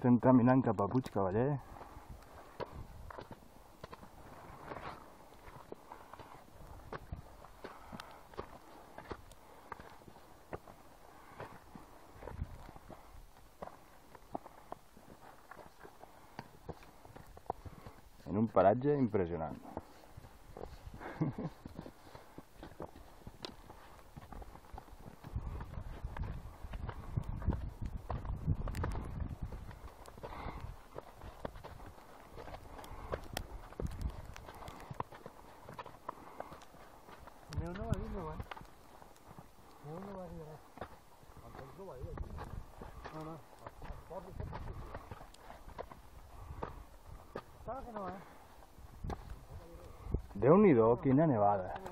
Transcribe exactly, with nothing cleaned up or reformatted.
Estem caminant cap a Puigcavaller. En un paratge impressionant. El meu no va dir no va. El meu no va dir res. El temps no va dir aquí. No, no. El port de fet és Estava que no, eh? Déu-n'hi-do, quina nevada.